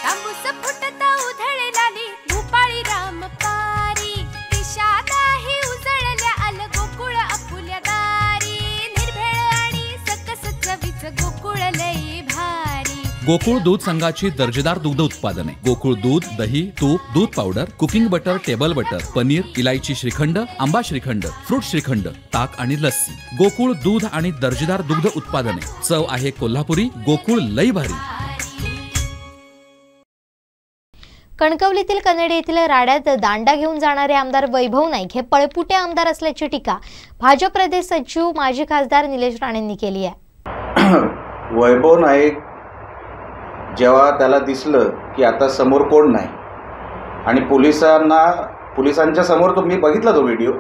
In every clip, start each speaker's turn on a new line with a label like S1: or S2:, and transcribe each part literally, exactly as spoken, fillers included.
S1: तांबूस फुटता उधळलाली भूपाळी राम पारी दिशादाही उजळल्या आल गोकुळ आपुल्या दारी निर्भेळ आणि सकस चवीच गोकुळ लई भारी।
S2: गोकुळ दूध संघाची दर्जेदार दुग्ध उत्पादने गोकुळ दूध, दही, तूप, दूध powder, cooking butter, table butter, paneer, इलायची श्रीखंड, आंबा श्रीखंड, फ्रूट श्रीखंड, ताक आणि लस्सी। गोकुळ दूध आणि दर्जेदार दुग्ध उत्पादने, चव आहे कोल्हापुरी, गोकुळ लई भारी।
S3: कणकवलीतील कनेडे येथील राड्यात दांडा घेऊन जाणारे आमदार वैभव नाईक हे पळपुटे आमदार असल्याची टीका भाजप प्रदेश सचिव माजी खासदार निलेश राणेंनी केली आहे।
S4: वैभव नाईक जेव्हा त्याला दिसलं की आता समोर कोण नाही आणि पोलिसांना पोलिसांच्या समोर तो मी बघितला तो व्हिडिओ,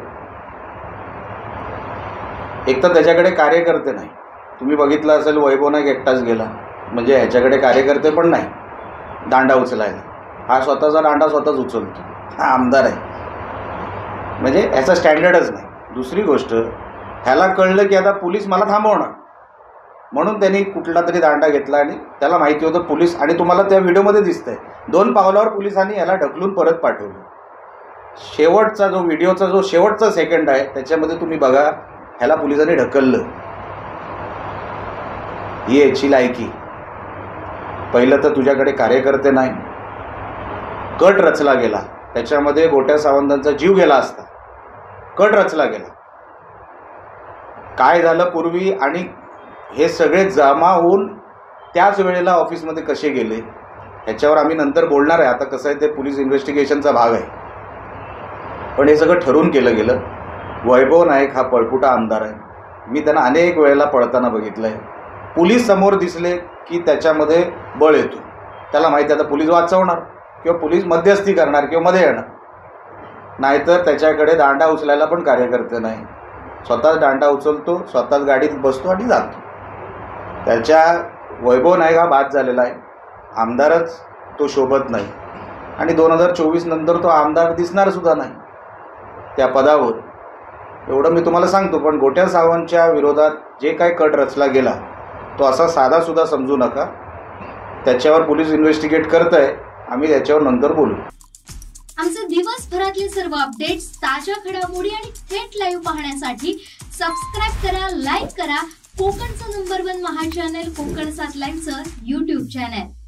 S4: एक तर त्याच्याकडे कार्यकर्ते नाही, तुम्ही बघितलं असेल वैभव नाईक एकटाच गेला, म्हणजे ह्याच्याकडे कार्यकर्ते पण नाही दांडा उचलायला, हा स्वतःचा दांडा स्वतःच उचलतो, हा आमदार आहे, म्हणजे ह्याचा स्टँडर्डच नाही। दुसरी गोष्ट, ह्याला कळलं की आता पोलीस मला थांबवणार म्हणून त्यांनी कुठला तरी दांडा घेतला आणि त्याला माहिती होतं पोलीस, आणि तुम्हाला त्या व्हिडिओमध्ये दिसतंय दोन पावलावर पोलिसांनी याला ढकलून परत पाठवलं। शेवटचा जो व्हिडिओचा जो शेवटचा सेकंड आहे त्याच्यामध्ये तुम्ही बघा, ह्याला पोलिसांनी ढकललं, ही याची लायकी। पहिलं तर तुझ्याकडे कार्यकर्ते नाही, कट रचला गेला, त्याच्यामध्ये गोट्या सावंतांचा जीव गेला असता, कट रचला गेला, काय झालं पूर्वी आणि हे सगळे जमा होऊन त्याच वेळेला ऑफिसमध्ये कसे गेले ह्याच्यावर आम्ही नंतर बोलणार आहे। आता कसं आहे ते पोलीस इन्व्हेस्टिगेशनचा भाग आहे, पण हे सगळं ठरवून केलं गेलं। वैभव नाईक हा पळपुटा आमदार आहे, मी त्यांना अनेक वेळेला पळताना बघितलं आहे। पोलीस समोर दिसले की त्याच्यामध्ये बळ येतो, त्याला माहिती आता पोलीस वाचवणार किंवा पोलीस मध्यस्थी करणार किंवा मध्ये येणार, नाहीतर त्याच्याकडे दांडा उचलायला पण कार्यकर्ते नाही, स्वतःच दांडा उचलतो, स्वतःच गाडीत बसतो आणि जातो। त्याच्या वैभव नाईक हा बाद झालेला आहे, आमदारच तो शोभत नाही आणि दोन हजार चोवीस नंतर तो आमदार दिसणार सुद्धा नाही त्या पदावर, एवढं मी तुम्हाला सांगतो। पण गोट्या सावंतच्या विरोधात जे काही कट रचला गेला तो असा साधासुद्धा समजू नका, त्याच्यावर पोलीस इन्व्हेस्टिगेट करत आहे, आम्ही त्याच्यावर नंतर बोलू।
S5: आमचे दिवसभरातले सर्व अपडेट्स, ताज्या घडामोडी आणि थेट लाईव्ह पाहण्यासाठी सबस्क्राईब करा, लाईक करा कोकणचं नंबर वन महा चॅनल कोकण सात लाईनचं यूट्यूब चॅनल।